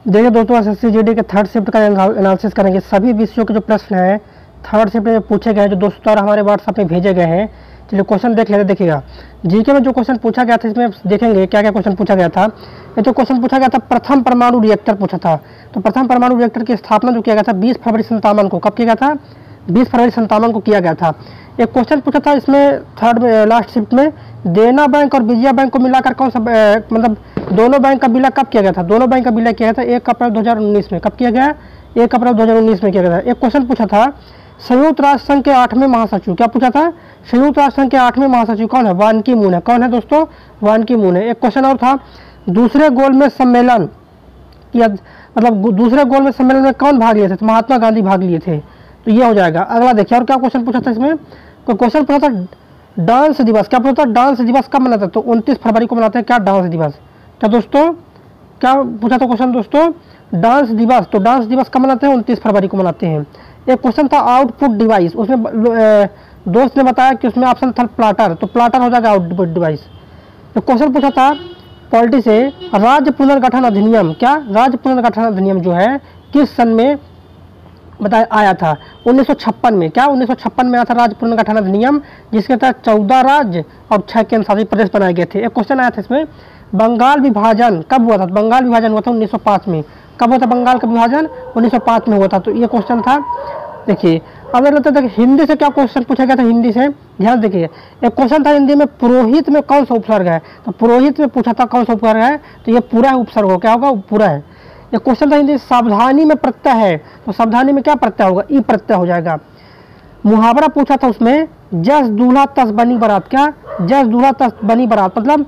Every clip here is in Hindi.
देखिए दोस्तों, एसएससी जीडी के थर्ड शिफ्ट का एनालिसिस करेंगे। सभी विषयों के जो प्रश्न हैं थर्ड शिफ्ट में पूछे गए हैं, जो दोस्तों हमारे व्हाट्सएप में भेजे गए हैं। चलिए क्वेश्चन देख लेते, देखिएगा जीके में जो क्वेश्चन पूछा गया था इसमें देखेंगे क्या क्या क्वेश्चन पूछा गया था। ये तो क्वेश्चन पूछा गया था, प्रथम परमाणु रिएक्टर पूछा था। तो प्रथम परमाणु रिएक्टर की स्थापना जो किया गया था 20 फरवरी 57 को, कब किया गया था? 20 फरवरी 57 को किया गया था। एक क्वेश्चन पूछा था इसमें थर्ड में लास्ट शिफ्ट में, देना बैंक और विजया बैंक को मिलाकर कौन सा मतलब दोनों बैंक का विलय कब किया गया था? दोनों बैंक का विलय किया गया था 1 अप्रैल 2019 में। कब किया गया? 1 अप्रैल 2019 में किया गया था। एक क्वेश्चन पूछा था, संयुक्त राष्ट्र संघ के 8वें महासचिव, क्या पूछा था? संयुक्त राष्ट्र संघ के 8वें महासचिव कौन है? बान की मून है। कौन है दोस्तों? बान की मून है। एक क्वेश्चन और था, दूसरे गोलमेज सम्मेलन या मतलब दूसरे गोलमेज सम्मेलन में कौन भाग लिए थे? तो महात्मा गांधी भाग लिए थे। तो ये हो जाएगा। अगला देखिए और क्या क्वेश्चन पूछा था इसमें, कोई क्वेश्चन पूछा था डांस दिवस, क्या पूछा था? डांस दिवस कब मनाते हैं? तो 29 फरवरी को मनाते हैं। क्या डांस दिवस? क्या दोस्तों क्या पूछा था क्वेश्चन दोस्तों? डांस दिवस। तो डांस दिवस कब मनाते हैं? 29 फरवरी को मनाते हैं। एक क्वेश्चन था आउटपुट डिवाइस, उसमें दोस्त ने बताया कि उसमें ऑप्शन था प्लाटर, तो प्लाटर हो जाएगा आउटपुट डिवाइस। तो क्वेश्चन पूछा था पॉलिटी से, राज्य पुनर्गठन अधिनियम, क्या राज्य पुनर्गठन अधिनियम जो है किस सन में बताया आया था? 1956 में। क्या 1956 में आया था राज्य पुनर्गठन अधिनियम, जिसके तहत 14 राज्य और 6 केंद्र शासित प्रदेश बनाए गए थे। एक क्वेश्चन आया था इसमें, बंगाल विभाजन कब हुआ था? बंगाल विभाजन हुआ था 1905 में। कब हुआ था बंगाल का विभाजन? 1905 में हुआ था। तो ये क्वेश्चन था। देखिए अब लगता है हिंदी से क्या क्वेश्चन पूछा गया था, हिंदी से ध्यान देखिए। एक क्वेश्चन था हिंदी में, पुरोहित में कौन सा उपसर्ग है? तो पुरोहित में पूछा था कौन सा उपसर्ग है, तो ये पूरा है उपसर्ग हो, क्या होगा? पूरा है। एक क्वेश्चन था हिंदी, सावधानी में प्रत्यय है, तो सावधानी में क्या प्रत्यय होगा? ई प्रत्यय हो जाएगा। मुहावरा पूछा था उसमें, जस दूल्हा तस बनी बारात, क्या? जस दूल्हा तस बनी बारात मतलब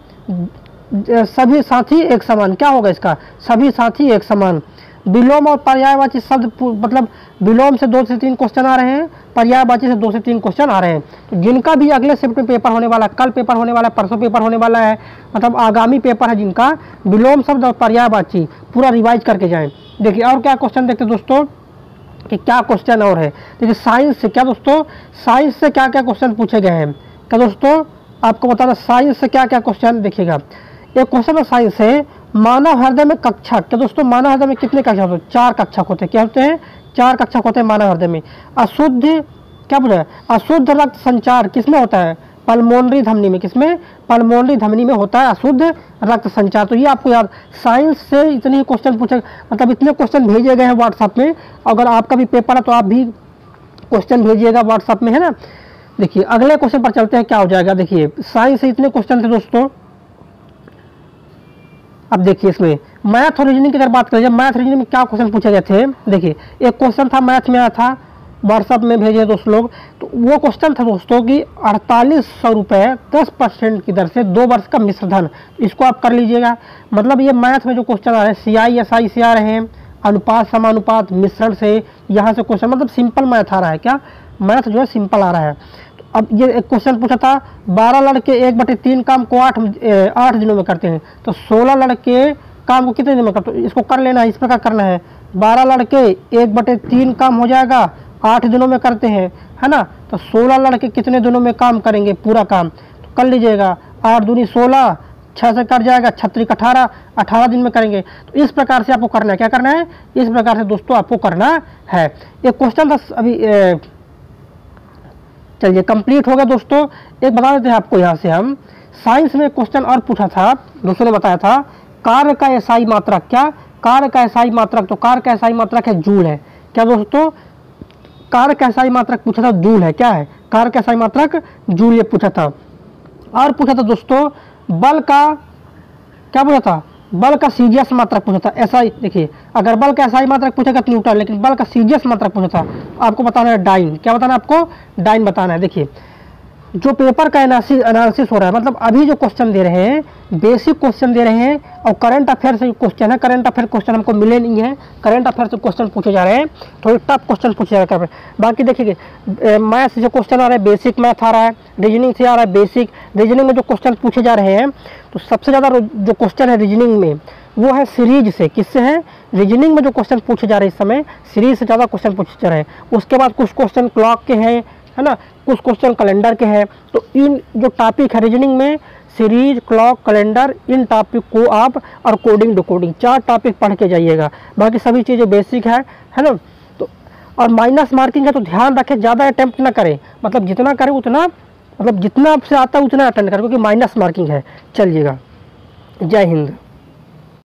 सभी साथी एक समान, क्या होगा इसका? सभी साथी एक समान। विलोम और पर्यायवाची शब्द मतलब विलोम से 2 से 3 क्वेश्चन आ रहे हैं, पर्यायवाची से 2 से 3 क्वेश्चन आ रहे हैं। तो जिनका भी अगले शिफ्ट में पेपर होने वाला, कल पेपर होने वाला है, परसों पेपर होने वाला है, मतलब आगामी पेपर है जिनका, विलोम शब्द और पर्यायवाची पूरा रिवाइज करके जाएं। देखिए और क्या क्वेश्चन देखते दोस्तों कि क्या क्वेश्चन और है। देखिए साइंस से क्या दोस्तों, साइंस से क्या क्या क्वेश्चन पूछे गए हैं, क्या दोस्तों आपको बताना साइंस से क्या क्या क्वेश्चन। देखिएगा एक क्वेश्चन है साइंस से, मानव हृदय में कक्षक, क्या दोस्तों मानव हृदय में कितने कक्षक होते हैं? 4 कक्षक होते हैं। क्या होते हैं? 4 कक्षक होते हैं मानव हृदय में। अशुद्ध, क्या बोल रहे हैं? अशुद्ध रक्त संचार किसमें होता है? पल्मोनरी धमनी में। किसमें? पल्मोनरी धमनी में होता है अशुद्ध रक्त संचार। तो ये आपको याद, साइंस से इतने क्वेश्चन पूछे, मतलब इतने क्वेश्चन भेजे गए हैं व्हाट्सएप में। अगर आपका भी पेपर है तो आप भी क्वेश्चन भेजिएगा व्हाट्सएप में, है ना। देखिए अगले क्वेश्चन पर चलते हैं, क्या हो जाएगा। देखिए साइंस से इतने क्वेश्चन थे दोस्तों। अब देखिए इसमें मैथ और रीजनिंग की अगर बात करें, मैथ रीजनिंग में क्या क्वेश्चन पूछे गए थे। देखिए एक क्वेश्चन था मैथ में आया था, व्हाट्सएप में भेजे दोस्त लोग। तो वो क्वेश्चन था दोस्तों कि 4800 रुपये 10% की दर से 2 वर्ष का मिश्रधन, इसको आप कर लीजिएगा। मतलब ये मैथ में जो क्वेश्चन आ रहे हैं CI SI से आ रहे हैं, अनुपात समानुपात मिश्रण से, यहाँ से क्वेश्चन मतलब सिंपल मैथ आ रहा है। क्या मैथ जो है सिंपल आ रहा है। अब ये एक क्वेश्चन पूछा था, 12 लड़के 1/3 काम को 8 दिनों में करते हैं, तो 16 लड़के काम को कितने दिनों में करते हैं? इसको कर लेना है, इस प्रकार करना है। 12 लड़के 1/3 काम हो जाएगा 8 दिनों में करते हैं, है ना। तो 16 लड़के कितने दिनों में काम करेंगे पूरा काम? तो कर लीजिएगा, 8 दूनी 16, 6 से कट जाएगा, 6 18, 18 दिन में करेंगे। तो इस प्रकार से आपको करना है। क्या करना है? इस प्रकार से दोस्तों आपको करना है। एक क्वेश्चन था अभी, चलिए कंप्लीट हो गया दोस्तों। एक बता देते हैं आपको, यहाँ से हम साइंस में क्वेश्चन और पूछा था, दोस्तों ने बताया था कार्य का एसआई मात्रक, क्या कार्य का एसआई मात्रक? तो कार्य का एसआई मात्रक है जूल है। क्या दोस्तों कार्य का एसआई मात्रक पूछा था, जूल है। क्या है? कार्य का एसआई मात्रक जूल, ये पूछा था। और पूछा था दोस्तों बल का, क्या पूछा था? बल का सीजीएस मात्रक पूछा था। एसआई, देखिए अगर बल का एसआई मात्रक पूछेगा तो न्यूटन, लेकिन बल का सीजीएस मात्रक पूछा था, आपको बताना है डाइन। क्या बताना है आपको? डाइन बताना है। देखिए जो पेपर का एनालिसिस हो रहा है, मतलब अभी जो क्वेश्चन दे रहे हैं बेसिक क्वेश्चन दे रहे हैं, और करंट अफेयर से क्वेश्चन है। करंट अफेयर क्वेश्चन हमको मिले नहीं है, करंट अफेयर से क्वेश्चन पूछे जा रहे हैं, थोड़े टफ क्वेश्चन पूछे जा रहे हैं। बाकी देखिए मैथ से जो क्वेश्चन आ रहा है, बेसिक मैथ आ रहा है, रीजनिंग से आ रहा है बेसिक। रीजनिंग में जो क्वेश्चन पूछे जा रहे हैं, तो सबसे ज़्यादा जो क्वेश्चन है रीजनिंग में वो है सीरीज से। किससे है? रीजनिंग में जो क्वेश्चन पूछे जा रहे हैं इस समय सीरीज से ज़्यादा क्वेश्चन पूछे जा रहे हैं। उसके बाद कुछ क्वेश्चन क्लॉक के हैं, है ना, कुछ क्वेश्चन कैलेंडर के हैं। तो इन जो टॉपिक है रीजनिंग में सीरीज, क्लॉक, कैलेंडर, इन टॉपिक को आप और कोडिंग डिकोडिंग 4 टॉपिक पढ़ के जाइएगा। बाकी सभी चीज़ें बेसिक है ना। तो और माइनस मार्किंग है तो ध्यान रखें, ज़्यादा अटैम्प्ट ना करें, मतलब जितना करें उतना, मतलब जितना आपसे आता है उतना अटेंड करें, क्योंकि माइनस मार्किंग है। चलिएगा, जय हिंद।